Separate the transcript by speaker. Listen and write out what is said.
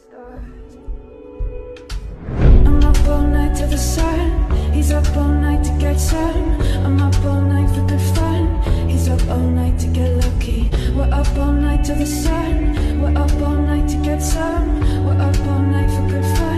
Speaker 1: I'm up all night to the sun. He's up all night to get some. I'm up all night for good fun. He's up all night to get lucky. We're up all night to the sun. We're up all night to get some. We're up all night for good fun.